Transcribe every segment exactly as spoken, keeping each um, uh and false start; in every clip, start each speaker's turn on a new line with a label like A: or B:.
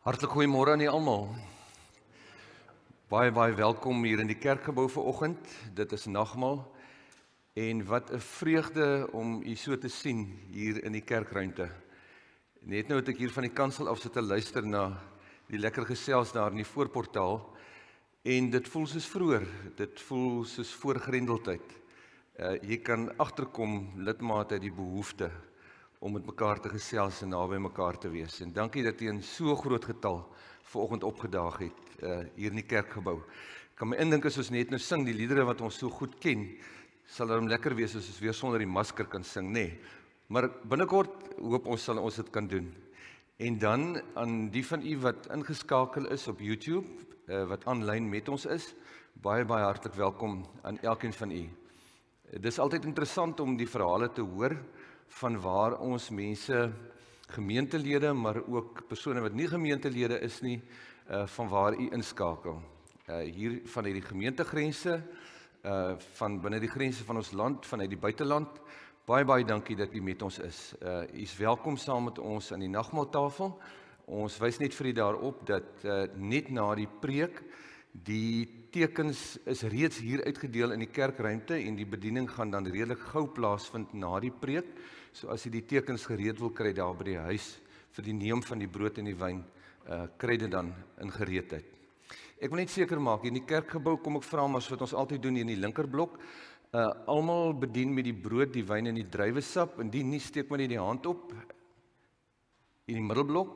A: Hartlik goeiemôre aan julle almal. Baie baie welkom hier in die kerkgebou vanoggend. Dit is nagmaal en wat 'n vreugde om u so te sien hier in die kerkruimte. Net nou het ek hier van die kansel af sit te luister na die lekker gesels daar in die voorportaal en dit voel soos vroeër, dit voel soos voorgrendeltyd. Uh, jy kan agterkom lidmate uit die behoefte om met mekaar te gesels en naby mekaar te wees. En dankie dat jy in so groot getal vanoggend opgedaag het uh, hier in die kerkgebou. Ek kan my indink as ons net nou sing die liedere wat ons so goed ken, sal dit lekker wees as ons weer sonder die masker kan sing, nê. Nee. Maar binnekort hoop ons sal ons dit kan doen. En dan aan die van u wat ingeskakel is op YouTube, uh, wat aanlyn met ons is, baie baie hartlik welkom aan elkeen van u. Dit is altyd interessant om die verhale te hoor van waar ons mense, gemeentelede, maar ook persone wat nie gemeentelede is nie, uh, van waar u inskakel. Uh, hier vanuit die gemeentegrense, uh, van binne die grense van ons land, vanuit die buiteland. Baie baie dankie dat u met ons is. Uh, u is welkom saam met ons aan die nagmaaltafel. Ons wys net vir u daarop dat uh, net na die preek die tekens is reeds hier uitgedeel in die kerkruimte en die bediening gaan dan redelik gou plaasvind na die preek. So as jy die tekens gereed wil kry daar by die huis vir die neem van die brood en die wyn, uh, kry dit dan in gereedheid. Ek wil net seker maak, in die kerkgebou kom ek vra, maar wat ons altyd doen in die linkerblok, uh, almal bedien met die brood, die wyn en die druiwesap, en die nie steek maar net die hand op, in die middelblok,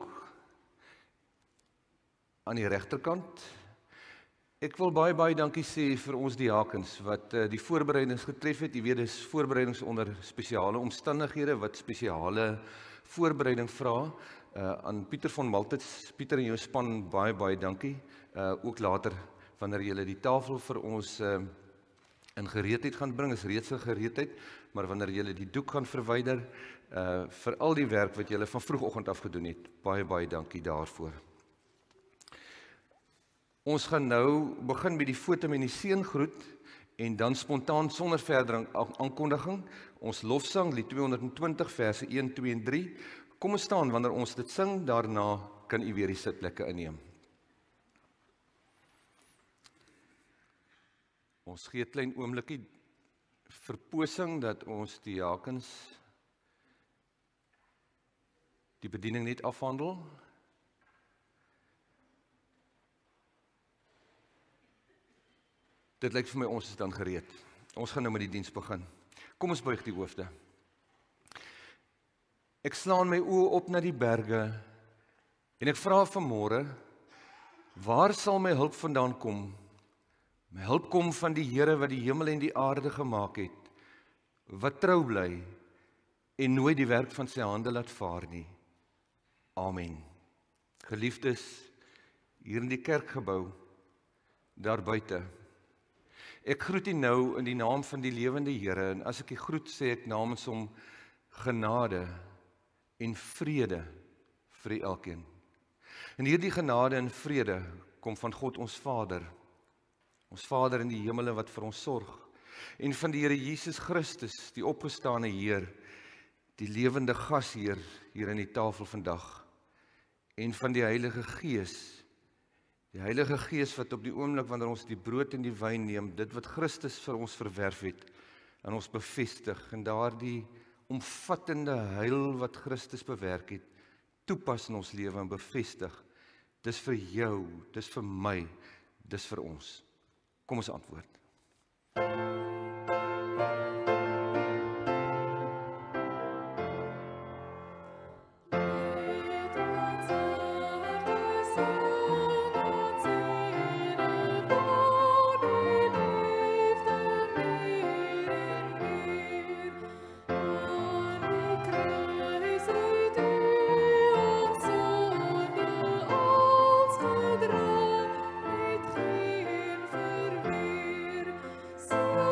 A: aan die regterkant. Ek wil baie baie dankie sê vir ons diakens wat uh, die voorbereidings getref het. Jy weet, dis voorbereidings onder spesiale omstandighede wat spesiale voorbereiding vra. Uh, aan Pieter van Maltitz, Pieter en jou span baie baie dankie. Uh, ook later wanneer julle die tafel vir ons uh, in gereedheid gaan bring, is reeds 'n gereedheid, maar wanneer julle die doek gaan verwyder, uh, vir al die werk wat julle van vroegoggend af gedoen het, baie baie dankie daarvoor. Ons gaan nou begin met die foto en die seëngroet en dan spontaan sonder verdere aankondiging ons lofsang lied tweehonderdtwintig verse een, twee en drie. Kom ons staan wanneer ons dit sing, daarna kan u weer die sitplekke inneem. Ons gee 'n klein oombliekie verposing dat ons diakens die bediening net afhandel. Dit lyk vir my ons is dan gereed. Ons gaan nou met die diens begin. Kom ons buig die hoofde. Ek slaan my oë op na die berge en ek vra vanmôre, waar sal my hulp vandaan kom? My hulp kom van die Here wat die hemel en die aarde gemaak het, wat trou bly en nooit die werk van sy hande laat vaar nie. Amen. Geliefdes, hier in die kerkgebou, daar buite. Ek groet u nou in die naam van die lewende Here, en as ek die groet sê ek namens hom genade en vrede vir u elkeen. En hierdie genade en vrede kom van God ons Vader, ons Vader in die hemele wat vir ons sorg, en van die Here Jesus Christus, die opgestane Heer, die lewende gasheer hier in die tafel vandag, en van die Heilige Gees, die Heilige Gees wat op die oomblik wanneer ons die brood en die wyn neem, dit wat Christus vir ons verwerf het, en ons bevestig, en daardie omvattende heil wat Christus bewerk het, toepas in ons lewe en bevestig, dis vir jou, dis vir my, dis vir ons. Kom ons antwoord.
B: So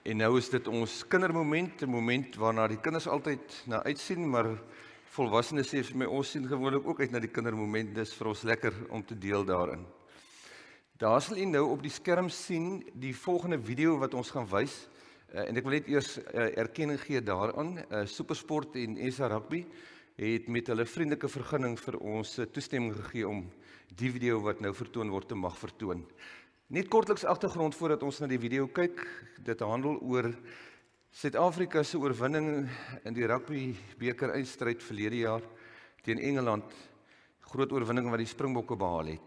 A: En nou is dit ons kindermoment, 'n moment waarna die kinders altyd na uitsien, maar volwassenes sê vir my, ons sien gewoonlik ook uit na die kindermoment, dis vir ons lekker om te deel daarin. Daar sal u nou op die skerm sien die volgende video wat ons gaan wys, uh, en ek wil net eers uh, erkenning gee daaraan. Uh, Supersport en S A Rugby het met hulle vriendelike vergunning vir ons uh, toestemming gegee om die video wat nou vertoon word te mag vertoon. Net kortliks agtergrond voordat ons na die video kyk. Dit handel oor Suid-Afrika se oorwinning in die rugby beker eindstryd verlede jaar teen Engeland. Groot oorwinning wat die Springbokke behaal het.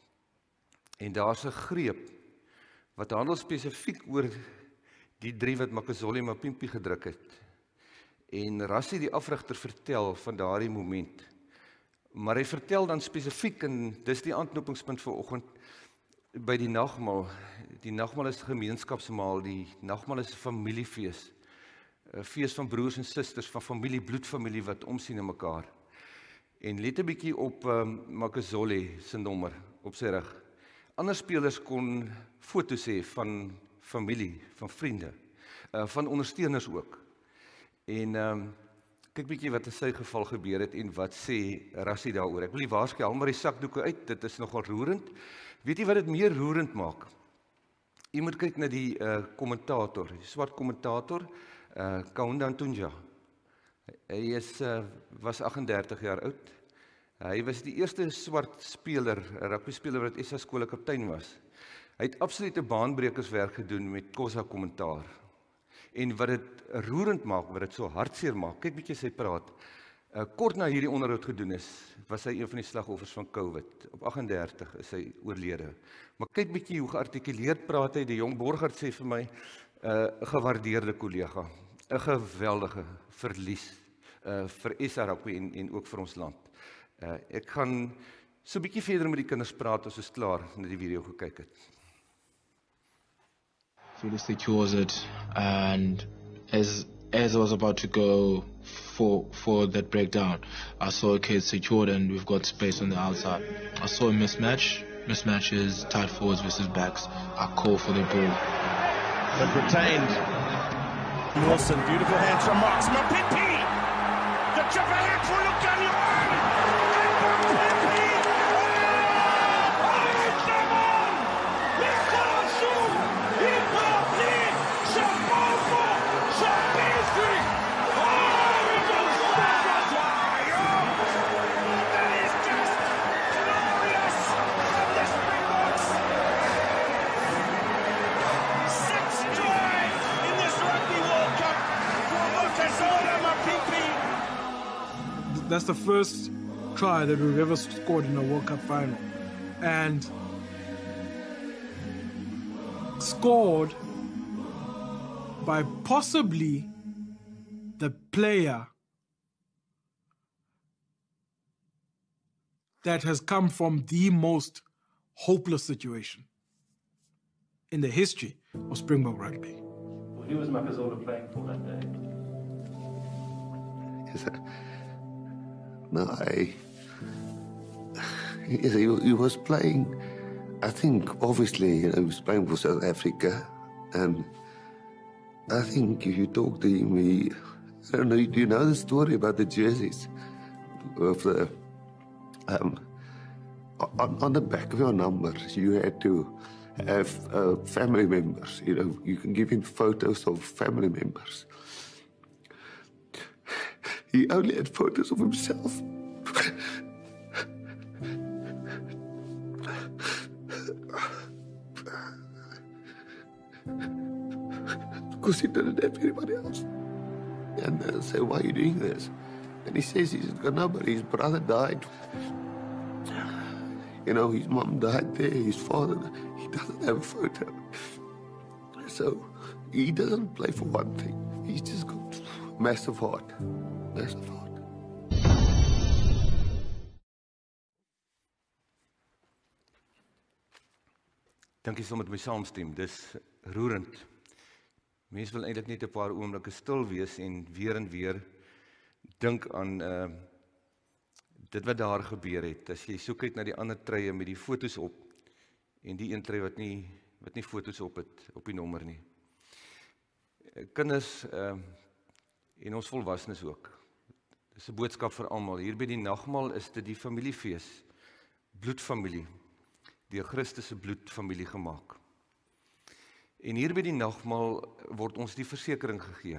A: En daar's 'n greep wat handel spesifiek oor die drie wat Makazole Mapimpi gedruk het. En Rassie die afrigter vertel van daardie moment. Maar hy vertel dan spesifiek, en dis die aanknopingspunt vir oggend, by die nagmaal. Die nagmaal is gemeenskapsmaal, die nagmaal is 'n familiefees. 'n Fees van broers en susters, van familie, bloedfamilie wat omsien na mekaar. En let 'n bietjie op um, Makazole se nommer op sy rug. Ander spelers kon foto's hê van familie, van vriende, uh, van ondersteuners ook. En um, kyk bietjie wat in sy geval gebeur het en wat sê Rassie daaroor. Ek wil nie waarsku, haal maar die sakdoeke uit, dit is nogal roerend. Weet jy wat dit meer roerend maak? Jy moet kyk na die kommentator, uh, die swart kommentator, uh, Kaunda Ntunja. Hy is, uh, was agt en dertig jaar oud. Hy was die eerste swart speler, rugby speler wat S A skole kaptein was. Hy het absolute baanbrekerswerk gedoen met Kosa kommentaar. En wat dit roerend maak, wat dit so hartseer maak, kyk bietjie sy praat. Uh, kort na hierdie onderhoud gedoen is, was hy een van die slagoffers van COVID. Op agt en dertig is hy oorlede. Maar kyk bietjie hoe geartikuleerd praat hy. Die jong Borgert sê vir my, 'n uh, gewaardeerde kollega, 'n geweldige verlies uh, vir S A Rugby en, en ook vir ons land. Uh, ek gaan so 'n bietjie verder met die kinders praat as ons klaar na die video gekyk het.
B: Fully secures it, and as as I was about to go for for that breakdown, I saw a kid secured and we've got space on the outside. I saw a mismatch, mismatches, tight forwards versus backs. I call for the ball.
C: But retained. Lawson, beautiful hands from Marks Mapimpi. The Javelin for Lucanio.
D: That's the first try that we've ever scored in a World Cup final. And scored by possibly the player that has come from the most hopeless situation in the history of Springbok rugby.
E: Well, who was Makazole playing for that day?
F: Yes, no, I, yes, he, he was playing, I think, obviously, you know, he was playing for South Africa, and I think if you talk to him, he, I don't know, do you know the story about the jerseys? Of the, um, on, on the back of your numbers, you had to have uh, family members, you know, you can give him photos of family members. He only had photos of himself. Because he didn't have anybody else. And I say, why are you doing this? And he says he's got nobody. His brother died. You know, his mom died there, his father, he doesn't have a photo. So he doesn't play for one thing. He's just got massive heart. Massive heart.
A: Dankie so met my saamstem, dis roerend. Mense wil eintlik net 'n paar oomblikke stil wees en weer en weer dink aan uh, dit wat daar gebeur het. As jy so kyk na die ander treie met die fotos op en die een trei wat nie wat nie fotos op het op die nommer nie. kinders uh, en ons volwassenes ook. Dis 'n boodskap vir almal. Hier by die nagmaal is dit die familiefees, bloedfamilie, deur Christus se bloed familie gemaak. En hier by die nagmaal word ons die versekering gegee,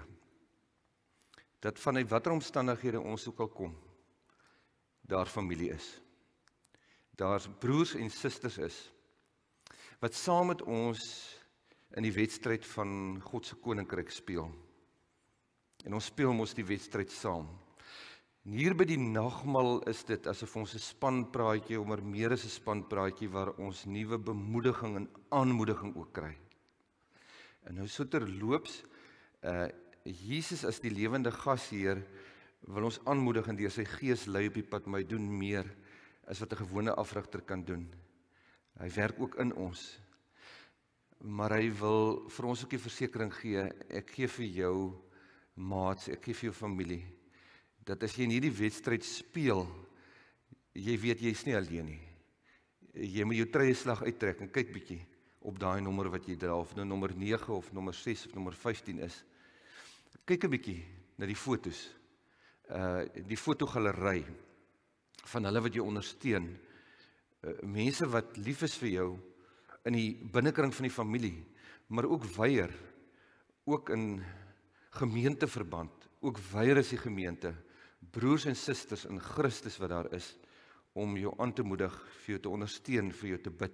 A: dat vanuit watter omstandighede ons ook al kom, daar familie is. Daar broers en susters is, wat saam met ons in die wedstryd van God se koninkryk speel. En ons speel mos die wedstryd saam. En hier by die nagmaal is dit asof ons 'n spanpraatjie, of meer as 'n spanpraatjie, waar ons nuwe bemoediging en aanmoediging ook kry. En nou so terloops, uh, Jesus as die lewende gasheer wil ons aanmoedig en deur sy gees lei op die pad, maar hy doen meer as wat 'n gewone afrigter kan doen. Hy werk ook in ons. Maar hy wil vir ons ook die versekering gee, ek gee vir jou maats, ek gee vir jou familie, dat as jy in hierdie wedstryd speel, jy weet jy is nie alleen nie. Jy moet jou treie slag uittrek en kyk bietjie op daai nommer wat jy dra, of nou nommer nege of nommer ses of nommer vyftien is. Kyk 'n bietjie na die fotos, uh, die fotogalery van hulle wat jou ondersteun, uh, mense wat lief is vir jou in die binnekring van die familie, maar ook weier, ook in gemeenteverband, ook weier is die gemeente, broers en susters in Christus wat daar is, om jou aan te moedig, vir jou te ondersteun, vir jou te bid.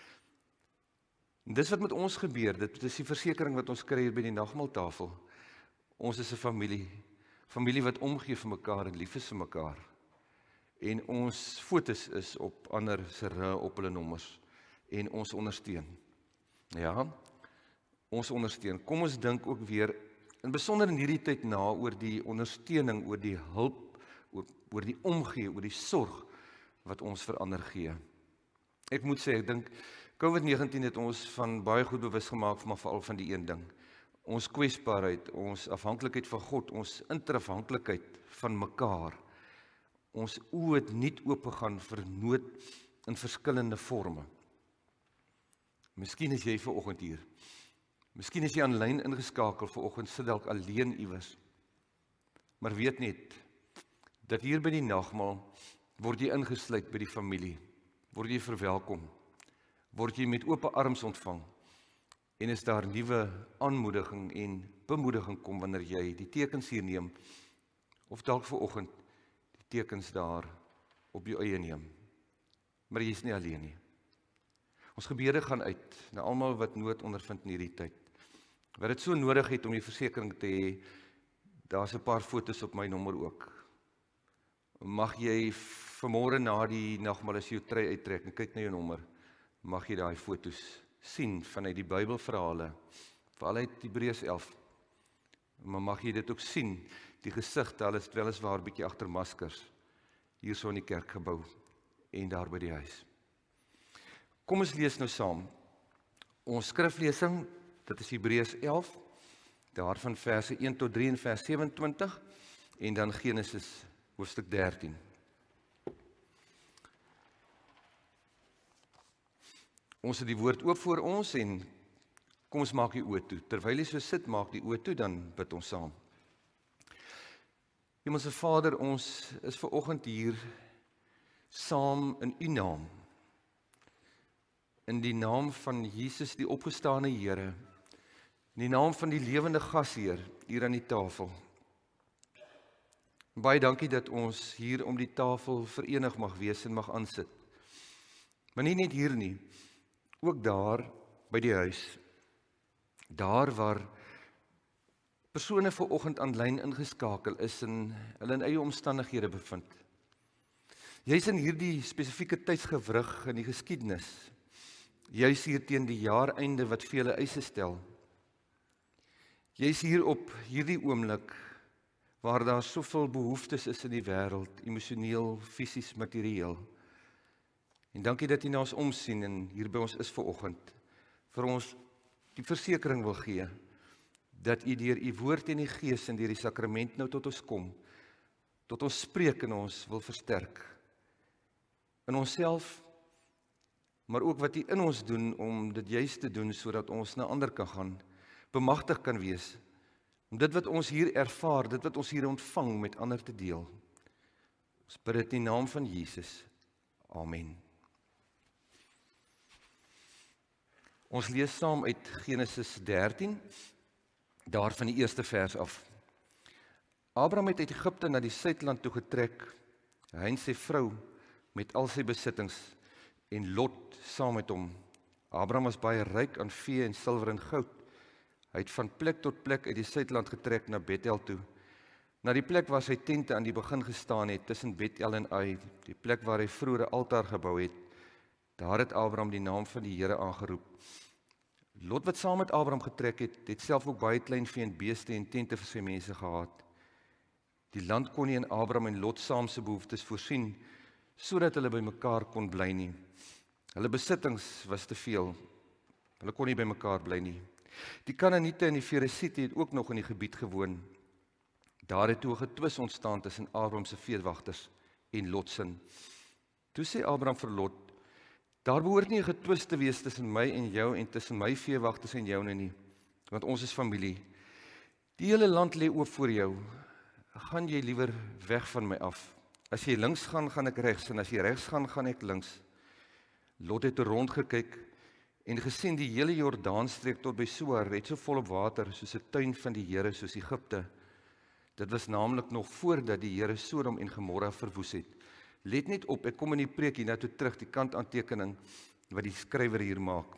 A: En dis wat met ons gebeur, dit is die versekering wat ons kry hier by die nagmaaltafel. Ons is 'n familie, familie wat omgee vir mekaar en lief is vir mekaar. En ons fotos is op ander se rug op hulle nommers, en ons ondersteun. Ja, ons ondersteun. Kom ons dink ook weer, in besonder in hierdie tyd na, oor die ondersteuning, oor die hulp, oor, oor die omgee, oor die sorg, wat ons vir ander gee. Ek moet sê, ek dink, COVID negentien het ons van baie goed bewus gemaak, maar veral van die een ding. Ons kwesbaarheid, ons afhanklikheid van God, ons interafhanklikheid van mekaar. Ons oë het nie oopgegaan vir nood in verskillende forme. Miskien is jy vanoggend hier. Miskien is jy aanlyn ingeskakel vanoggend, sit dalk alleen iewers. Maar weet net, dat hier by die nagmaal, word jy ingesluit by die familie, word jy verwelkom, word jy met oop arms ontvang, en is daar nuwe aanmoediging en bemoediging kom wanneer jy die tekens hier neem, of dalk vanoggend die tekens daar op jou eie neem. Maar jy is nie alleen nie. Ons gebede gaan uit na almal wat nood ondervind in hierdie tyd. Wat dit so nodig het om die versekering te hê, daar's 'n paar fotos op my nommer ook. Mag jy vanmôre na die nagmaal as jy jou trui uittrek en kyk na jou nommer, mag jy daai fotos sien vanuit die Bybelverhale, veral uit Hebreërs elf. Maar mag jy dit ook sien, die gesigte, hulle is weliswaar bietjie agter maskers, hier so in die kerkgebou en daar by die huis. Kom ons lees nou saam. Ons skriflesing, dit is Hebreërs elf, daarvan verse een tot drie en vers sewe-en-twintig, en dan Genesis hoofstuk dertien. Ons het die woord oop voor ons en kom ons maak die oë toe. Terwyl jy so sit, maak die oë toe, dan bid ons saam. Hemelse Vader, ons is vanoggend hier saam in U naam. In die naam van Jesus, die opgestane Here, in die naam van die lewende gasheer hier aan die tafel. Baie dankie dat ons hier om die tafel verenig mag wees en mag aansit. Maar nie net hier nie, ook daar by die huis. Daar waar persone vanoggend aanlyn ingeskakel is en hulle in eie omstandighede bevind. Jy's in hierdie spesifieke tydsgewrig in die geskiedenis. Jy's hier teen die jaareinde wat vele eise stel. Jy's hier op hierdie oomblik waar daar soveel behoeftes is in die wêreld, emosioneel, fisies, materieel. En dankie dat U na ons omsien en hier by ons is vanoggend, vir ons die versekering wil gee, dat U deur U woord en die Gees en deur die sakrament nou tot ons kom, tot ons spreek en ons wil versterk. In onsself, maar ook wat U in ons doen om dit juist te doen, sodat ons na ander kan gaan, bemagtig kan wees om dit wat ons hier ervaar, dit wat ons hier ontvang met ander te deel. Ons bid dit in die naam van Jesus. Amen. Ons lees saam uit Genesis dertien, daar van die eerste vers af. Abraham het uit Egipte na die suidland toe getrek, hy en sy vrou met al sy besittings en Lot saam met hom. Abraham was baie ryk aan vee en silwer en goud. Hy het van plek tot plek uit die suidland getrek na Bethel toe. Na die plek waar sy tente aan die begin gestaan het, tussen Bethel en Ai, die plek waar hy vroeër 'n altaar gebou het, daar het Abraham die naam van die Here aangeroep. Lot wat saam met Abraham getrek het, het self ook baie klein vee en beeste en tente vir sy mense gehad. Die land kon nie in Abraham en Lot saam se behoeftes voorsien, sodat hulle by mekaar kon bly nie. Hulle besittings was te veel. Hulle kon nie by mekaar bly nie. Die Kanaaniete en die Feresiete het ook nog in die gebied gewoon. Daar het toe 'n getwis ontstaan tussen Abraham se veewagters en Lot se. Toe sê Abraham vir Lot: "Daar behoort nie 'n getwis te wees tussen my en jou en tussen my veewagters en joune nie, want ons is familie. Die hele land lê oop voor jou. Gaan jy liewer weg van my af? As jy links gaan, gaan ek regs, en as jy regs gaan, gaan ek links." Lot het rondgekyk en gesien die hele Jordaanstreek tot by Soar het so volop water soos 'n tuin van die Here, soos Egipte. Dit was naamlik nog voordat die Here Sodom en Gomorra verwoes het. Let net op, ek kom in die preek hierna toe terug, die kantaantekening wat die skrywer hier maak.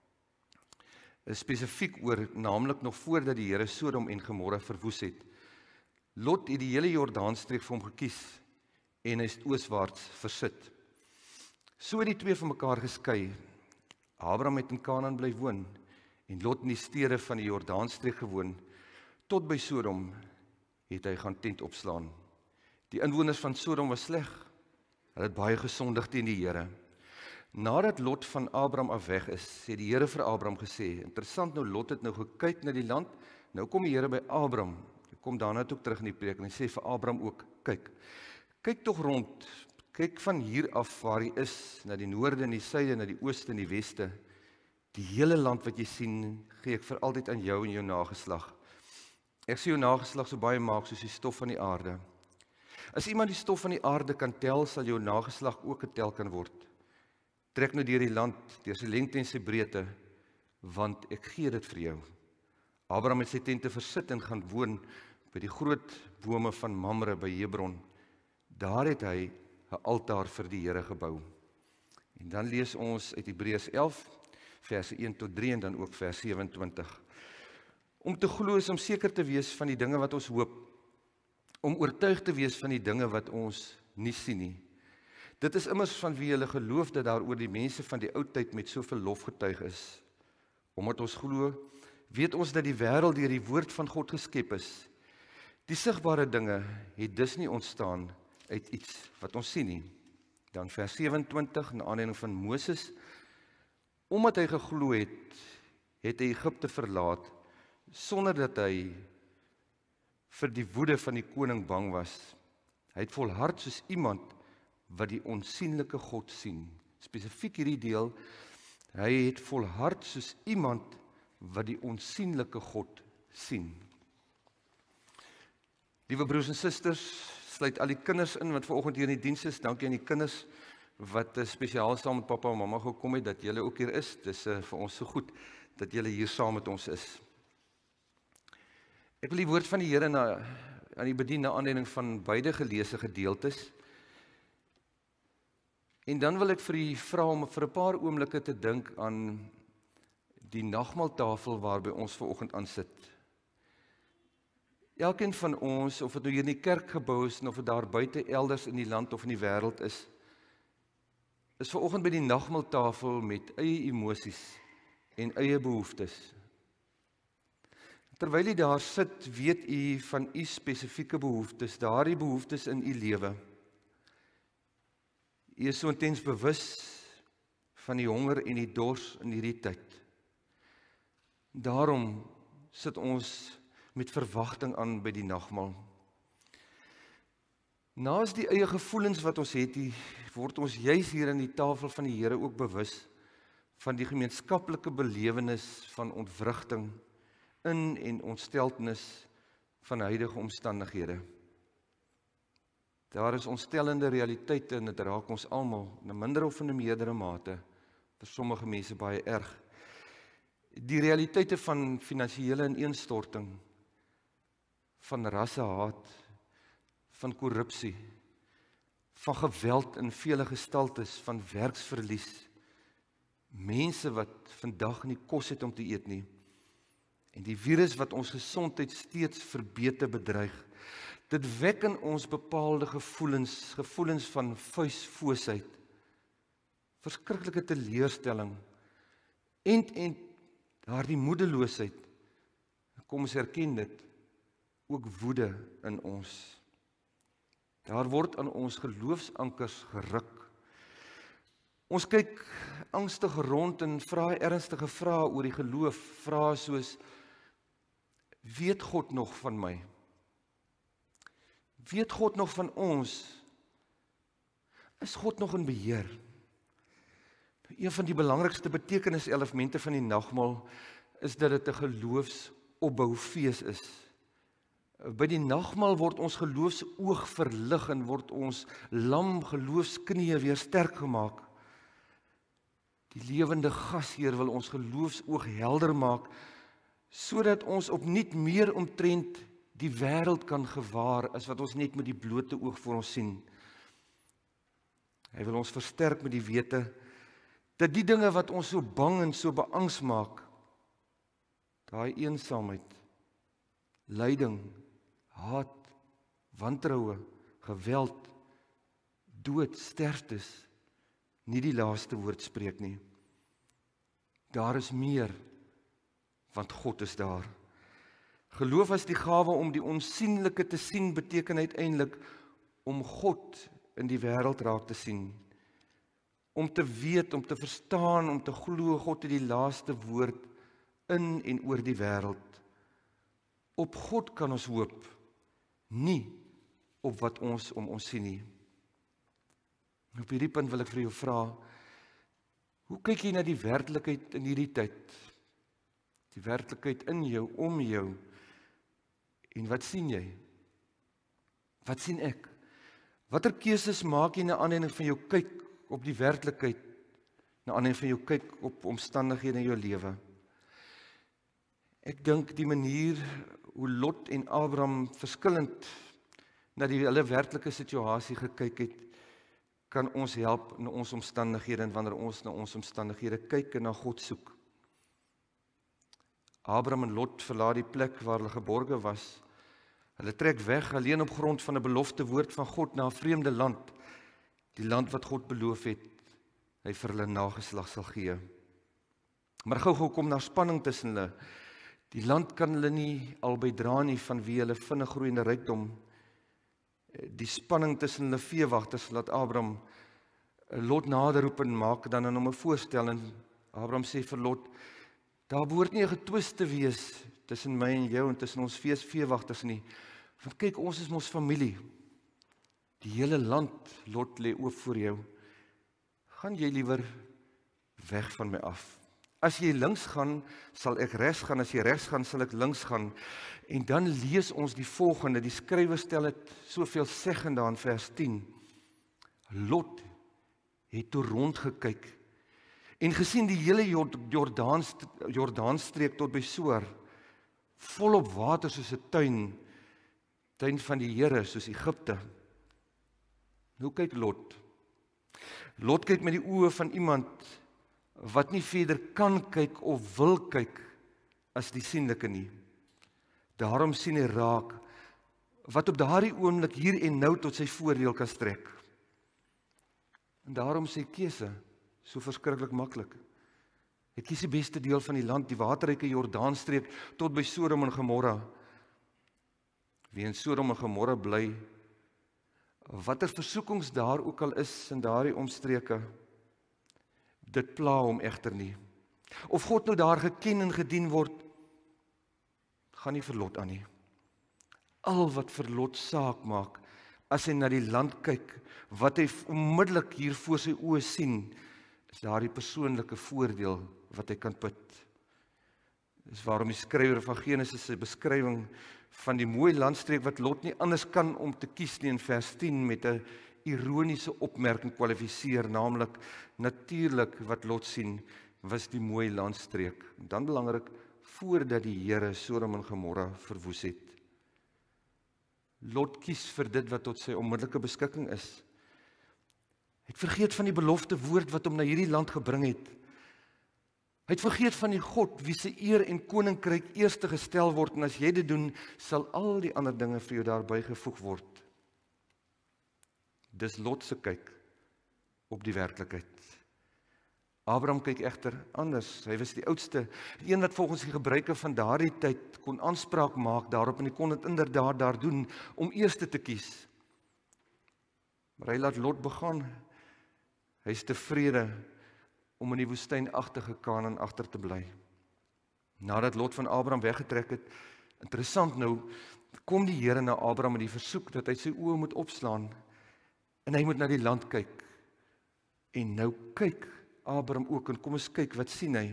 A: Is spesifiek oor, naamlik nog voordat die Here Sodom en Gomorra verwoes het. Lot het die hele Jordaanstreek vir hom gekies en hy is ooswaarts versit. So het die twee van mekaar geskei. Abraham het in Kanaan bly woon en Lot in die stede van die Jordaanstreek gewoon. Tot by Sodom het hy gaan tent opslaan. Die inwoners van Sodom was sleg. Hulle het baie gesondig teen die Here. Nadat Lot van Abraham af weg is, het die Here vir Abraham gesê, interessant nou, Lot het nou gekyk na die land, nou kom die Here by Abraham, hy kom daarna toe terug in die preek, en hy sê vir Abraham ook, kyk, kyk tog rond, kyk van hier af waar jy is, na die noorde en die suide, na die ooste en die weste, die hele land wat jy sien, gee ek vir altyd aan jou en jou nageslag. Ek sê jou nageslag so baie maak soos die stof van die aarde. As iemand die stof van die aarde kan tel, sal jou nageslag ook getel kan word. Trek nou deur die land, deur sy lengte en sy breedte, want ek gee dit vir jou. Abraham het sy tente versit en gaan woon by die groot bome van Mamre by Hebron. Daar het hy 'n altaar vir die Here gebou. En dan lees ons uit Hebreërs elf, verse een tot drie en dan ook vers sewe-en-twintig. Om te glo is om seker te wees van die dinge wat ons hoop, om oortuig te wees van die dinge wat ons nie sien nie. Dit is immers van wie hulle geloof dat daar oor die mense van die ou tyd met soveel lof getuig is. Omdat ons glo, weet ons dat die wêreld deur die woord van God geskep is. Die sigbare dinge het dus nie ontstaan uit iets wat ons sien nie. Dan vers sewe-en-twintig, na aanleiding van Moses, omdat hy geglo het, het hy Egipte verlaat, sonder dat hy vir die woede van die koning bang was. Hy het volhard soos iemand wat die onsienlike God sien. Spesifiek hierdie deel, hy het volhard soos iemand wat die onsienlike God sien. Liewe broers en susters, sluit al die kinders in wat vanoggend hier in die diens is. Dankie aan die kinders wat spesiaal saam met pappa en mamma gekom het, dat julle ook hier is. Dis uh, vir ons so goed dat julle hier saam met ons is. Ek wil die woord van die Here na, aan die bedien na aanleiding van beide geleesde gedeeltes. En dan wil ek vir u vra om vir 'n paar oomblikke te dink aan die nagmaaltafel waarby ons vanoggend aansit. Elkeen van ons, of dit nou hier in die kerkgebou is, of dit daar buite elders in die land of in die wêreld is, is vanoggend by die nagmaaltafel met eie emosies en eie behoeftes. Terwyl u daar sit, weet u van u spesifieke behoeftes, daardie behoeftes in u lewe. U is so intens bewus van die honger en die dors in hierdie tyd. Daarom sit ons met verwagting aan by die nagmaal. Naas die eie gevoelens wat ons het, word ons juis hier aan die tafel van die Here ook bewus van die gemeenskaplike belewenis van ontwrigting, in en ontsteltenis van huidige omstandighede. Daar is ontstellende realiteite en dit raak ons almal, in 'n minder of in 'n meerdere mate, vir sommige mense baie erg. Die realiteite van finansiële ineenstorting, van rassehaat, van korrupsie, van geweld in vele gestaltes, van werksverlies, mense wat vandag nie kos het om te eet nie, en die virus wat ons gesondheid steeds verbeter bedreig, dit wek in ons bepaalde gevoelens, gevoelens van vuisfoosheid, verskriklike teleurstelling, en, en daardie moedeloosheid, kom ons erken dit, ook woede in ons. Daar word aan ons geloofsankers geruk. Ons kyk angstig rond en vra ernstige vrae oor die geloof, vrae soos, weet God nog van my? Weet God nog van ons? Is God nog in beheer? Een van die belangrikste betekeniselemente van die nagmaal is dat dit 'n geloofsopboufees is. By die nagmaal word ons geloofsoog verlig en word ons lam geloofsknieë weer sterk gemaak. Die lewende gasheer wil ons geloofsoog helder maak, sodat ons opnuut meer omtrent die wêreld kan gewaar, as wat ons net met die blote oog voor ons sien. Hy wil ons versterk met die wete, dat die dinge wat ons so bang en so beangs maak, daai eensaamheid, lyding, haat, wantroue, geweld, dood, sterftes, nie die laaste woord spreek nie. Daar is meer, want God is daar. Geloof as die gawe om die onsienlike te sien, beteken uiteindelik om God in die wêreld raak te sien. Om te weet, om te verstaan, om te glo God het die laaste woord in en oor die wêreld. Op God kan ons hoop, nie op wat ons om ons sien nie. Op hierdie punt wil ek vir jou vra, hoe kyk jy na die werklikheid in hierdie tyd? Die werklikheid in jou, om jou, en wat sien jy? Wat sien ek? Watter keuses maak jy na aanleiding van jou kyk op die werklikheid, na aanleiding van jou kyk op omstandighede in jou lewe? Ek dink die manier hoe Lot en Abraham verskillend na die hulle werklike situasie gekyk het, kan ons help in ons omstandighede en wanneer ons na ons omstandighede kyk en na God soek. Abraham en Lot verlaat die plek waar hulle geborge was. Hulle trek weg alleen op grond van 'n belofte woord van God na 'n vreemde land, die land wat God beloof het, hy vir hulle nageslag sal gee. Maar gou-gou kom daar spanning tussen hulle. Die land kan hulle nie albei dra nie vanweë hulle vinnig groeiende rykdom. Die spanning tussen hulle veewagters laat Abraham Lot naderroep en maak dan aan hom 'n voorstel, en Abraham sê vir Lot, daar behoort nie 'n getwis te wees tussen my en jou en tussen ons vee veewagters nie, want kyk, ons is mos familie. Die hele land, Lot, lê oop voor jou. Gaan jy liewer weg van my af? As jy links gaan, sal ek regs gaan, as jy regs gaan, sal ek links gaan. En dan lees ons die volgende, die skrywer stel het soveel seggend daar in vers tien. Lot het toe rondgekyk en gesien die hele Jordaans, Jordaanstreek tot by Soar, volop water soos 'n tuin, tuin van die Here soos Egipte. Hoe kyk Lot? Lot kyk met die oë van iemand wat nie verder kan kyk of wil kyk as die sienlike nie. Daarom sien hy raak wat op daardie oomblik hier en nou tot sy voordeel kan strek. En daarom sy keuse so verskriklik maklik. Hy kies die beste deel van die land, die waterryke Jordaanstreek tot by Sodom en Gomorra. Wie in Sodom en Gomorra bly, watter versoekings daar ook al is in daardie omstreke, dit pla hom egter nie. Of God nou daar geken en gedien word, gaan nie vir Lot aan nie. Al wat vir Lot saak maak, as hy na die land kyk, wat hy onmiddellik hier voor sy oë sien, is daardie persoonlike voordeel wat hy kan put. Dis waarom die skrywer van Genesis sy beskrywing van die mooi landstreek wat Lot nie anders kan om te kies nie in vers tien met 'n ironiese opmerking kwalifiseer, naamlik natuurlik wat Lot sien was die mooi landstreek. Dan belangrik, voordat die Here Sodom en Gomorra verwoes het. Lot kies vir dit wat tot sy onmiddellike beskikking is. Hy het vergeet van die belofte woord wat hom na hierdie land gebring het. Hy het vergeet van die God wie se eer en koninkryk eerste gestel word, en as jy dit doen, sal al die ander dinge vir jou daarby gevoeg word. Dis Lot se kyk op die werklikheid. Abraham kyk egter anders. Hy was die oudste, die een wat volgens die gebruike van daardie tyd kon aanspraak maak daarop, en hy kon dit inderdaad daar doen om eerste te kies. Maar hy laat Lot begaan. Hy is tevrede om in die woestynagtige Kanaan agter te bly. Nadat Lot van Abraham weggetrek het, interessant nou, kom die Here na Abraham met die versoek dat hy sy oë moet opslaan en hy moet na die land kyk. En nou kyk Abraham ook, en kom ons kyk, wat sien hy?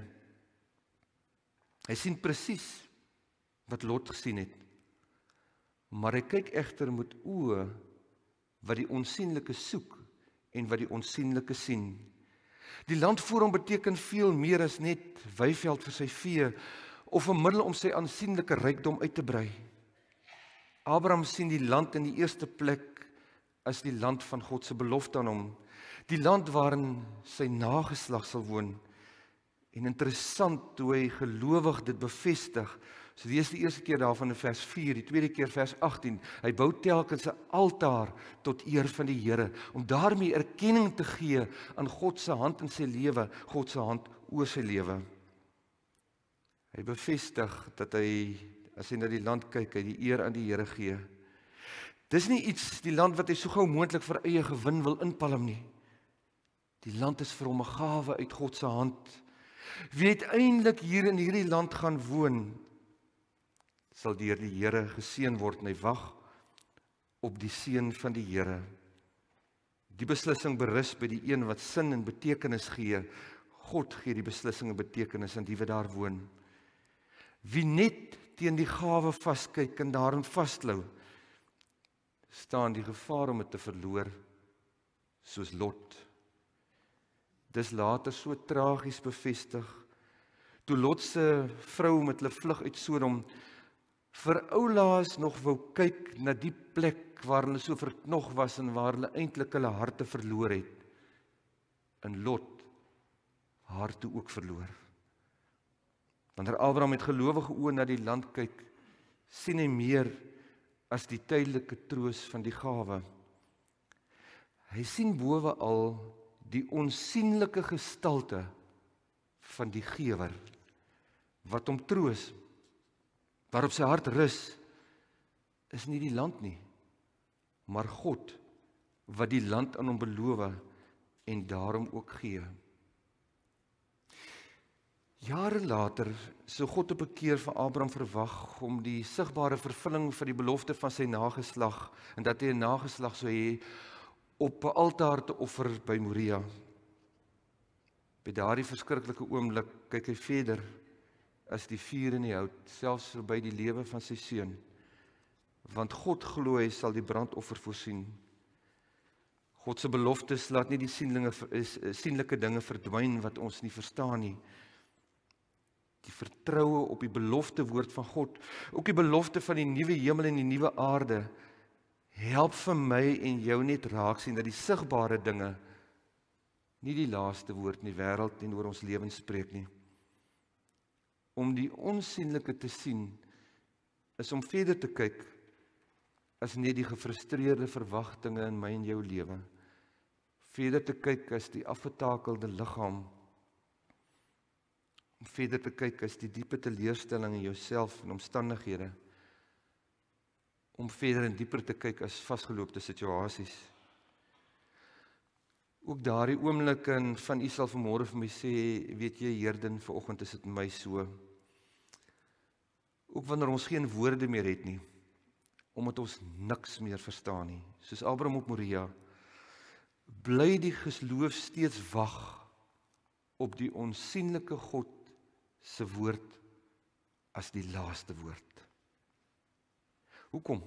A: Hy sien presies wat Lot gesien het. Maar hy kyk egter met oë wat die onsienlike soek en wat die onsienlike sien. Die land voor hom beteken veel meer as net weiveld vir sy vee of 'n middel om sy aansienlike rykdom uit te brei. Abraham sien die land in die eerste plek as die land van God se belofte aan hom, die land waarin sy nageslag sal woon. En interessant hoe hy gelowig dit bevestig. So lees die eerste keer daarvan in vers vier, die tweede keer vers agttien. Hy bou telkens 'n altaar tot eer van die Here, om daarmee erkenning te gee aan God se hand in sy lewe, God se hand oor sy lewe. Hy bevestig dat hy, as hy na die land kyk, hy die eer aan die Here gee. Dis nie iets, die land wat hy so gou moontlik vir eie gewin wil inpalm nie. Die land is vir hom 'n gawe uit God se hand. Wie uiteindelik hier in hierdie land gaan woon, sal deur die Here geseën word, en hy wag op die seën van die Here. Die beslissing berus by die een wat sin en betekenis gee. God gee die beslissing en betekenis aan die wat daar woon. Wie net teen die gawe vaskyk en daarin vasklou, staan die gevaar om dit te verloor, soos Lot. Dis later so tragies bevestig, toe Lot se vrou met hulle vlug uit Sodom vir oulaas nog wou kyk na die plek waar hulle so verknog was en waar hulle eintlik hulle harte verloor het. En Lot haar toe ook verloor. Wanneer Abraham met gelowige oë na die land kyk, sien hy meer as die tydelike troos van die gawe. Hy sien bovenal die onsienlike gestalte van die gewer, wat hom troos, waarop sy hart rus, is nie die land nie, maar God, wat die land aan hom beloof en daarom ook gee. Jare later sou God op 'n keer vir Abraham verwag om die sigbare vervulling van die belofte van sy nageslag, en dat hy 'n nageslag sou hê, op 'n altaar te offer by Moria. By daardie verskriklike oomblik kyk hy verder as die vuur in die hout, selfs verby die lewe van sy seun. Want God glo hy sal die brandoffer voorsien. God se beloftes laat nie die sienlike dinge verdwyn wat ons nie verstaan nie. Die vertroue op die belofte woord van God, ook die belofte van die nuwe hemel en die nuwe aarde, help vir my en jou net raak sien dat die sigbare dinge nie die laaste woord in die wêreld en oor ons lewens spreek nie. Om die onsienlike te sien, is om verder te kyk as net die gefrustreerde verwagtinge in my en jou lewe. Verder te kyk as die afgetakelde liggaam. Om verder te kyk as die diepe teleurstelling in jouself en omstandighede. Om verder en dieper te kyk as vasgeloopte situasies. Ook daardie oomblik en van u sal vanmôre vir my sê, weet jy, Heerden, vanoggend is dit my so. Ook wanneer ons geen woorde meer het nie, omdat ons niks meer verstaan nie. Soos Abraham op Moria, bly die geloof steeds wag op die onsienlike God se woord as die laaste woord. Hoekom?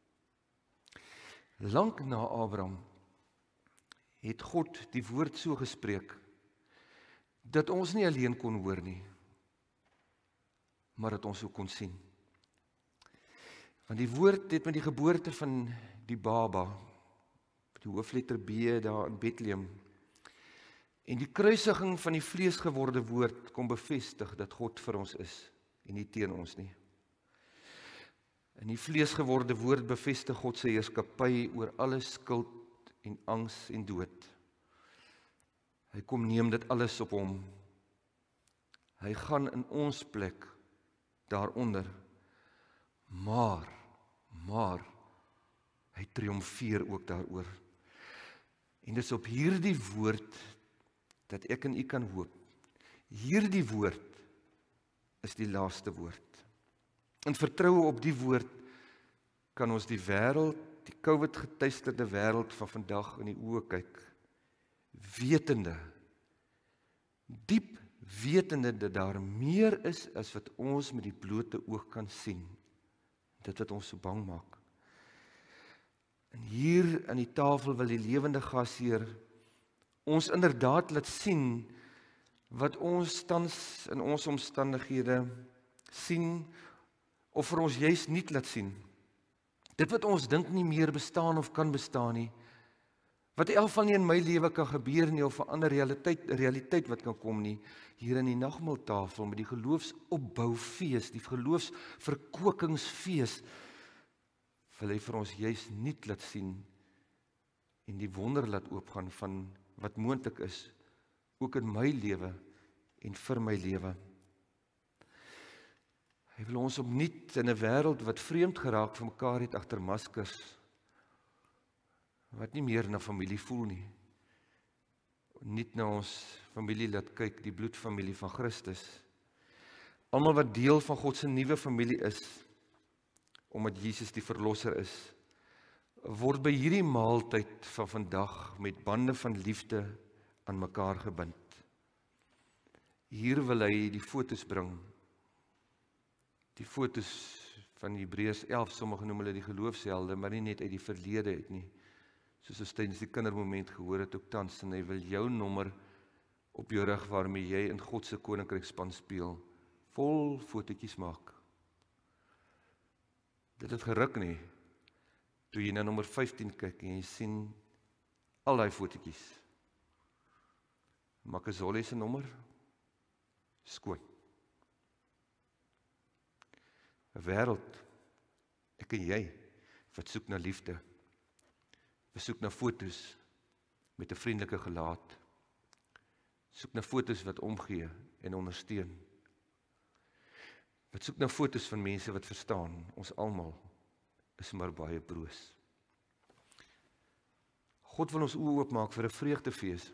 A: Lank na Abraham het God die woord so gespreek, dat ons nie alleen kon hoor nie, maar dat ons ook kon sien. Want die woord het met die geboorte van die baba, die hoofletter B daar in Bethlehem, en die kruisiging van die vleesgeworde woord kom bevestig dat God vir ons is, en nie teen ons nie. In die vleesgeworde woord bevestig God sy heerskappy oor alle skuld en angs en dood. Hy kom neem dit alles op hom. Hy gaan in ons plek daaronder. Maar, maar, hy triomfeer ook daaroor. En dis op hierdie woord dat ek en u kan hoop. Hierdie woord is die laaste woord. In vertroue op die woord kan ons die wêreld, die COVID-getuisterde wêreld van vandag in die oë kyk, wetende, diep wetende dat daar meer is as wat ons met die blote oog kan sien. Dit wat ons so bang maak. En hier aan die tafel wil die lewende gasheer ons inderdaad laat sien wat ons tans in ons omstandighede sien of vir ons juis nie laat sien. Dit wat ons dink nie meer bestaan of kan bestaan nie, wat in elk geval nie in my lewe kan gebeur nie of 'n ander realiteit, realiteit wat kan kom nie, hier in die nagmaaltafel met die geloofsopboufees, die geloofsverkokingsfees, wil hy vir ons juis nie laat sien en die wonder laat oopgaan van wat moontlik is, ook in my lewe en vir my lewe. Hy wil ons opnuut in 'n wêreld wat vreemd geraak van mekaar het agter maskers, wat nie meer na familie voel nie, niet na ons familie laat kyk, die bloedfamilie van Christus. Almal wat deel van God se nuwe familie is, omdat Jesus die verlosser is, word by hierdie maaltyd van vandag met bande van liefde aan mekaar gebind. Hier wil hy die fotos bring, die fotos van Hebreërs elf, sommige noem hulle die geloofshelde, maar nie net uit die verlede het nie, soos ons tydens die kindermoment gehoor het ook tans, en hy wil jou nommer op jou rug waarmee jy in God se koninkryksspan speel, vol fotootjies maak. Dit het geruk nie, toe jy na nommer vyftien kyk en jy sien al die fotootjies. Makazole se nommer, skoon. 'n Wêreld, ek en jy, wat soek na liefde, wat soek na fotos met 'n vriendelike gelaat, soek na fotos wat omgee en ondersteun, wat soek na fotos van mense wat verstaan, ons almal is maar baie broos. God wil ons oë oopmaak vir 'n vreugdefees,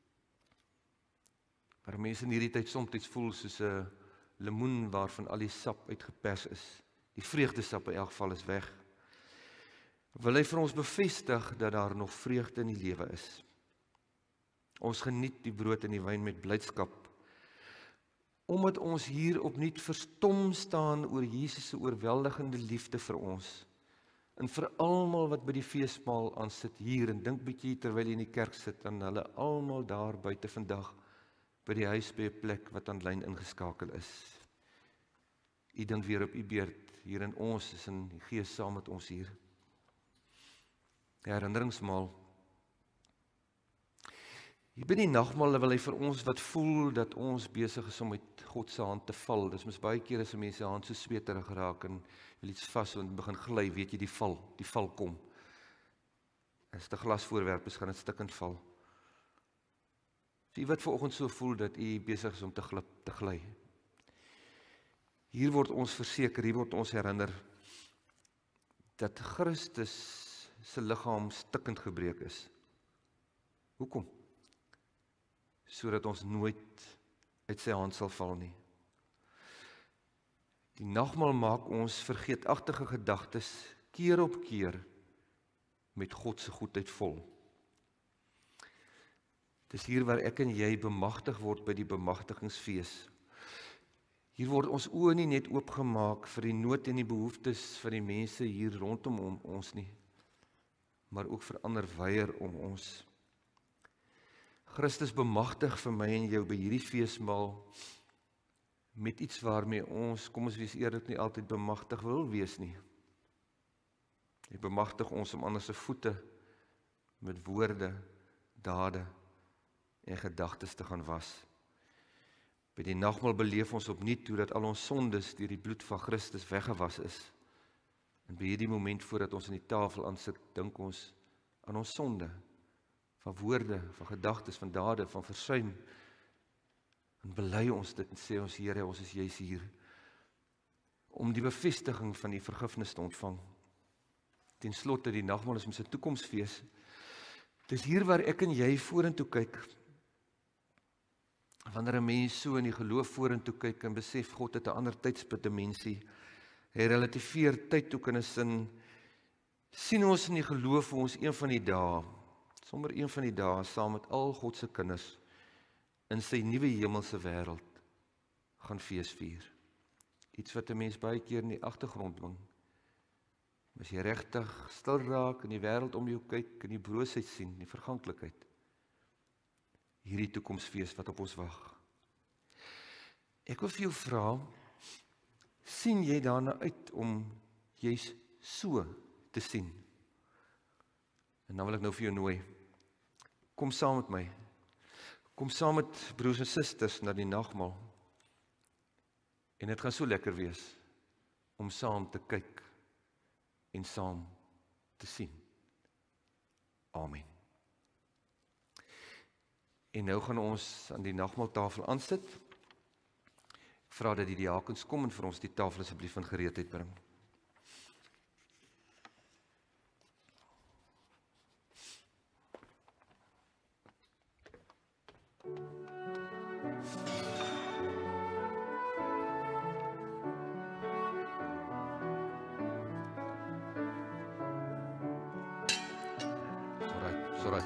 A: waar mense in hierdie tyd soms voel soos 'n lemoen waarvan al die sap uitgepers is. Die vreugdesap in elk geval is weg. Wil hy vir ons bevestig dat daar nog vreugde in die lewe is. Ons geniet die brood en die wyn met blydskap, omdat ons hier opnuut verstom staan oor Jesus se oorweldigende liefde vir ons, en vir almal wat by die feesmaal aansit hier, en dink bietjie terwyl jy in die kerk sit, aan hulle almal daar buite vandag, by die huis by 'n plek wat aanlyn ingeskakel is. U dink weer op u beurt, hier in ons, is in die Gees saam met ons hier. Die herinneringsmaal. Hier by die nagmaal wil hy vir ons wat voel dat ons besig is om met God se hand te val. Dis mos baie keer as mense se hand so sweterig raak en wil iets vas en begin gly, weet jy die val, die val kom. As dit 'n glasvoorwerp is, gaan dit stukkend val. Wie wat vanoggend so voel dat u besig is om te glip, te gly. Hier word ons verseker, hier word ons herinner dat Christus se liggaam stikkend gebreek is. Hoekom? Sodat ons nooit uit sy hand sal val nie. Die nagmaal maak ons vergeetagtige gedagtes keer op keer met God se goedheid vol. Dis hier waar ek en jy bemagtig word by die bemagtigingsfees. Hier word ons oë nie net oopgemaak vir die nood en die behoeftes van die mense hier rondom om ons nie, maar ook vir ander weier om ons. Christus bemagtig vir my en jou by hierdie feesmaal met iets waarmee ons, kom ons wees eerlik, nie altyd bemagtig wil wees nie. Hy bemagtig ons om ander se voete met woorde, dade en gedagtes te gaan was. By die nagmaal beleef ons opnuut hoe dat al ons sondes deur die bloed van Christus weggewas is. En by hierdie moment voordat ons aan die tafel aansit, dink ons aan ons sonde, van woorde, van gedagtes, van dade, van versuim. En bely ons dit en sê ons, Here, ons is juis hier om die bevestiging van die vergifnis te ontvang. Ten slotte, die nagmaal is ons toekomsfees. Dis hier waar ek en jy vorentoe kyk. Wanneer 'n mens so in die geloof vorentoe kyk en besef God het 'n ander tydspitdimensie, hy relativeer tyd ook in 'n sin, sien ons in die geloof vir ons een van die dae, sommer een van die dae saam met al God se kinders in sy nuwe hemelse wêreld gaan feesvier. Iets wat 'n mens baie keer in die agtergrond dwing. As jy regtig stil raak in die wêreld om jou kyk, in die broosheid sien, die verganklikheid. Hierdie toekomsfees wat op ons wag. Ek wil vir jou vra, sien jy daarna uit om jy's so te sien? En dan wil ek nou vir jou nooi, kom saam met my, kom saam met broers en susters na die nagmaal, en dit gaan so lekker wees, om saam te kyk, en saam te sien. Amen. En nou gaan ons aan die nagmaaltafel aansit. Ek vra dat die diakens kom en vir ons die tafel asseblief in gereedheid bring. Sorry, sorry.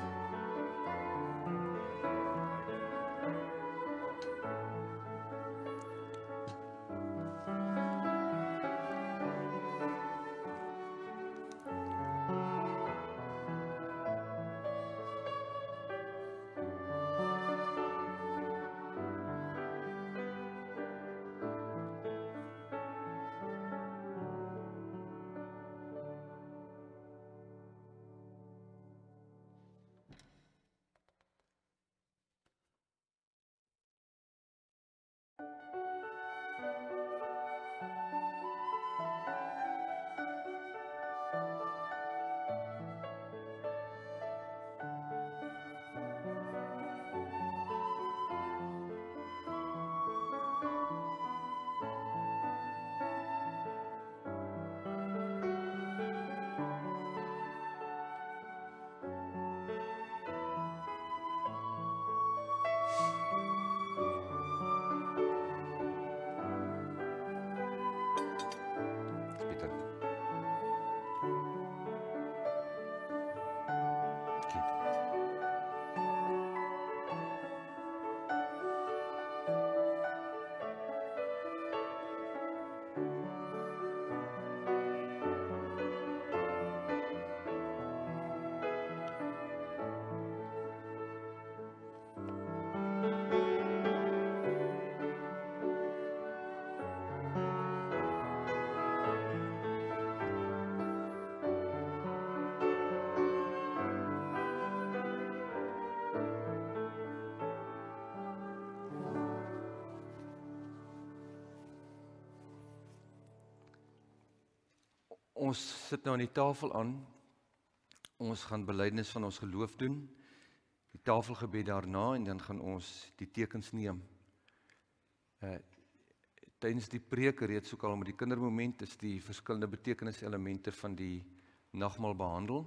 A: Ons sit nou aan die tafel aan, ons gaan belydenis van ons geloof doen, die tafelgebed daarna en dan gaan ons die tekens neem. Uh, Tydens die preek reeds ook al met die kindermoment is die verskillende betekeniselemente van die nagmaal behandel.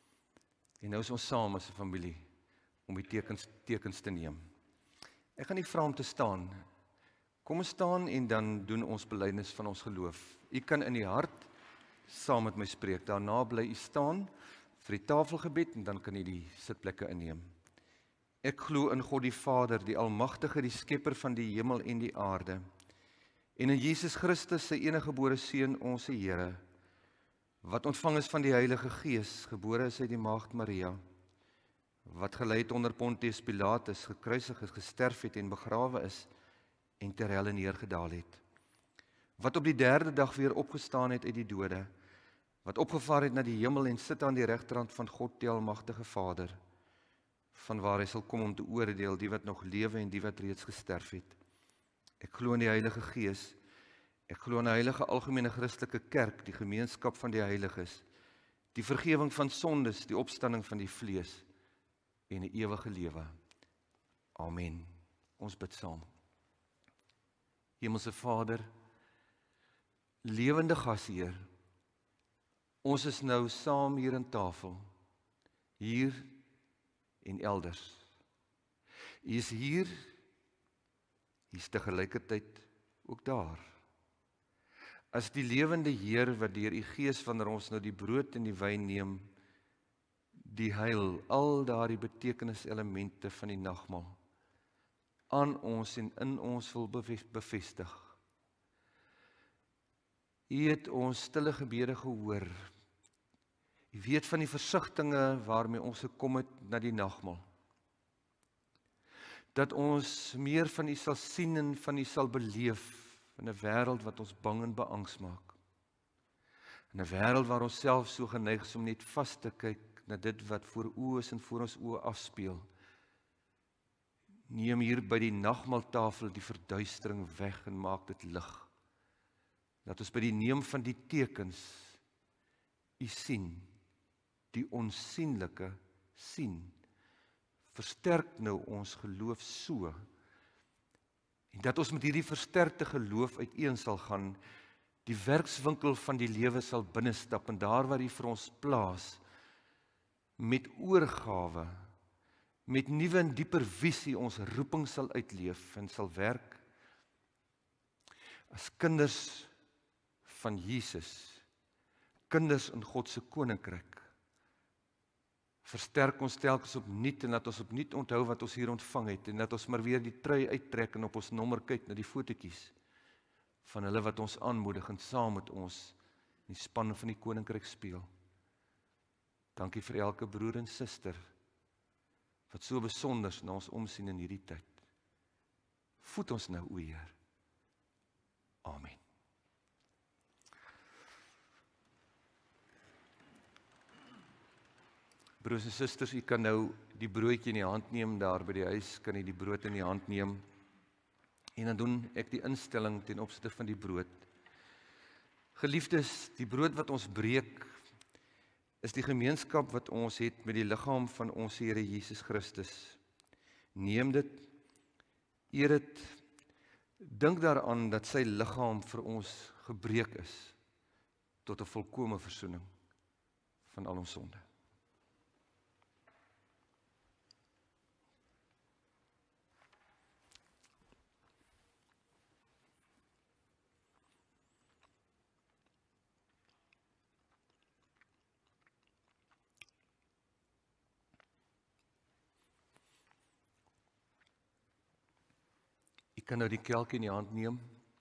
A: En nou is ons saam as 'n familie om die tekens, tekens te neem. Ek gaan nie vra om te staan. Kom ons staan en dan doen ons belydenis van ons geloof. U kan in die hart saam met my spreek. Daarna bly u staan vir die tafelgebed en dan kan u die sitplekke inneem. Ek glo in God die Vader, die Almagtige, die Skepper van die hemel en die aarde, En in Jesus Christus, sy enige gebore Seun, ons Here, wat ontvang is van die Heilige Gees, gebore is uit die Maagd Maria, wat gelei het onder Pontius Pilatus, gekruisig is, gesterf het en begrawe is, en ter helle neergedaal het, wat op die derde dag weer opgestaan het uit die dode, wat opgevaar het na die hemel en sit aan die regterhand van God die Almagtige Vader, van waar hy sal kom om te oordeel die wat nog lewe en die wat reeds gesterf het. Ek glo in die Heilige Gees, ek glo in 'n heilige algemene Christelike kerk, die gemeenskap van die heiliges, die vergifnis van sondes, die opstanding van die vlees en 'n ewige lewe. Amen. Ons bid saam. Hemelse Vader, lewende Gasheer, ons is nou saam hier aan tafel, hier en elders. U is hier, u is tegelijkertyd ook daar. As die lewende Heer wat deur u Gees wanneer ons nou die brood en die wyn neem, die heil, al daardie betekeniselemente van die nagmaal, aan ons en in ons wil bevestig. U het ons stille gebede gehoor. U weet van die versigtinge waarmee ons gekom het na die nagmaal. Dat ons meer van u sal sien en van u sal beleef in 'n wêreld wat ons bang en beangs maak. In 'n wêreld waar ons self so geneig is om net vas te kyk na dit wat voor oë is en voor ons oë afspeel. Neem hier by die nagmaaltafel die verduistering weg en maak dit lig. Dat ons by die neem van die tekens u sien, die onsienlike sien. Versterk nou ons geloof so, en dat ons met hierdie versterkte geloof uiteen sal gaan, die werkswinkel van die lewe sal binnestap, en daar waar u vir ons plaas, met oorgawe, met nuwe en dieper visie ons roeping sal uitleef en sal werk as kinders van Jesus, kinders in God se koninkryk. Versterk ons telkens opnuut en dat ons opnuut onthou wat ons hier ontvang het en dat ons maar weer die trui uittrek en op ons nommer kyk na die fotootjies van hulle wat ons aanmoedig en saam met ons in die span van die koninkryk speel. Dankie vir elke broer en suster wat so besonders na ons omsien in hierdie tyd. Voed ons nou, o Heer. Amen. Broers en susters, u kan nou die broodjie in die hand neem, daar by die huis kan u die brood in die hand neem, en dan doen ek die instelling ten opsigte van die brood. Geliefdes, die brood wat ons breek, is die gemeenskap wat ons het met die liggaam van ons Here Jesus Christus. Neem dit, eer dit, dink daaraan dat sy liggaam vir ons gebreek is, tot 'n volkome versoening van al ons sonde. Ek kan nou die kelkie in die hand neem.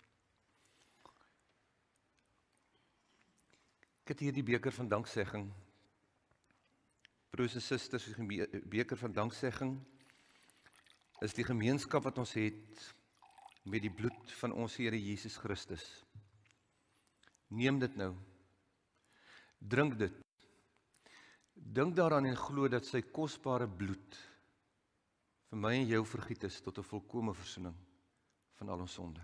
A: Ek het hier die beker van danksegging. Broers en susters, die beker van danksegging is die gemeenskap wat ons het met die bloed van ons Here Jesus Christus. Neem dit nou. Drink dit. Dink daaraan en glo dat sy kosbare bloed vir my en jou vergiet is tot 'n volkome versoening van al ons sonde.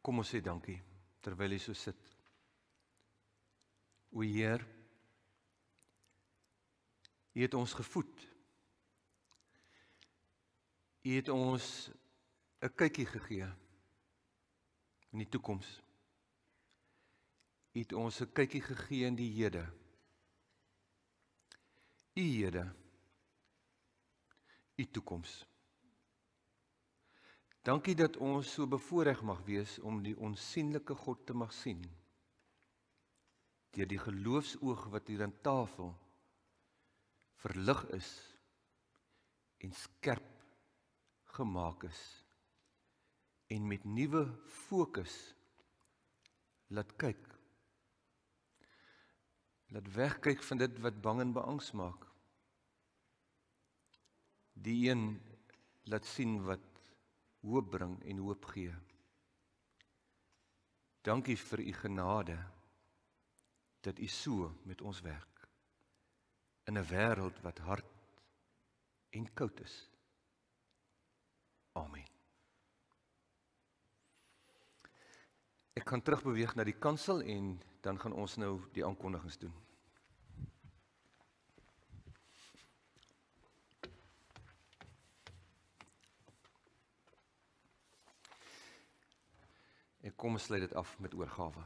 A: Kom ons sê dankie, terwyl jy so sit. O Heer, U het ons gevoed. U het ons 'n kykie gegee in die toekoms. U het ons 'n kykie gegee in die hede. U hede, U toekoms. Dankie dat ons so bevoorreg mag wees om die onsienlike God te mag sien. Deur die geloofsoog wat hier aan tafel verlig is en skerp gemaak is en met nuwe fokus laat kyk. Laat wegkyk van dit wat bang en beangs maak. Die een laat sien wat hoop bring en hoop gee. Dankie vir U genade dat U so met ons werk in 'n wêreld wat hard en koud is. Amen. Ek gaan terugbeweeg na die kansel en dan gaan ons nou die aankondigings doen. Ek kom sluit dit af met oorgawe.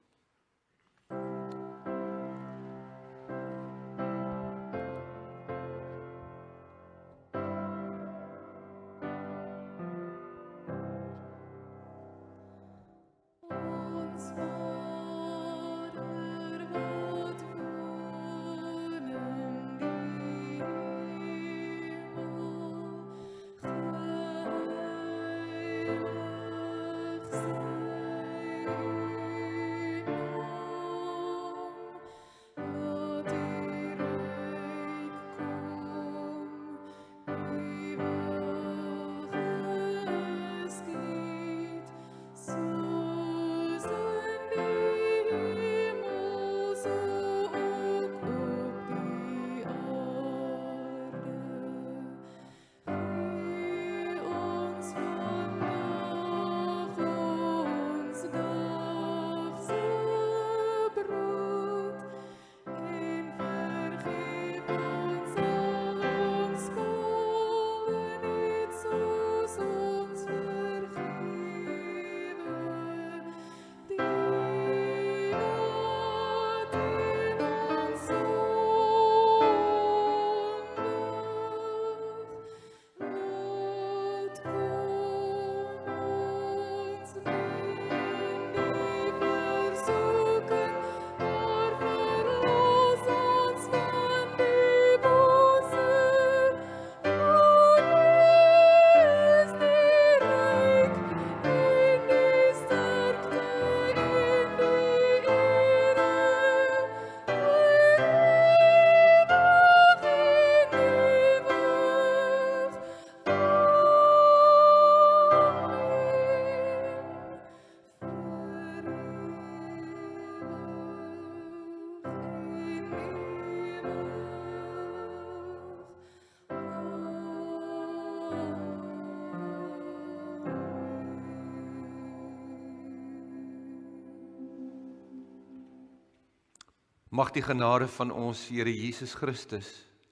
A: Mag die genade van ons Here Jesus Christus,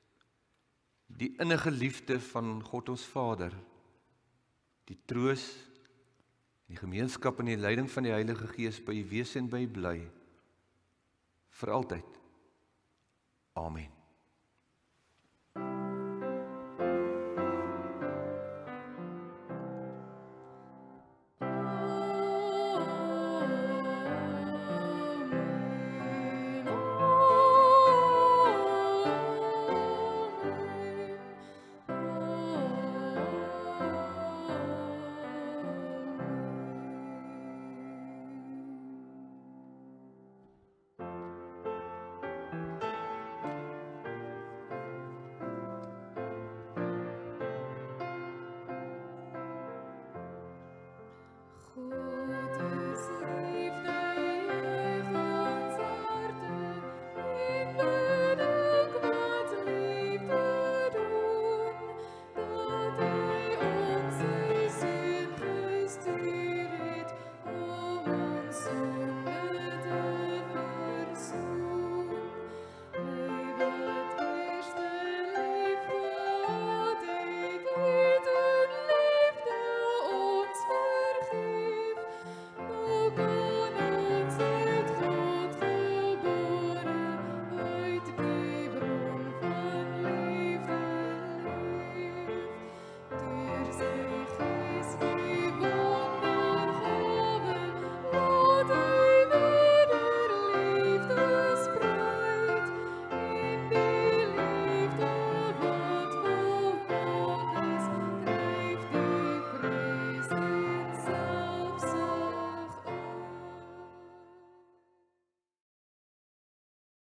A: die innige liefde van God ons Vader, die troos, die gemeenskap en die leiding van die Heilige Gees by u wees en by u bly, vir altyd. Amen.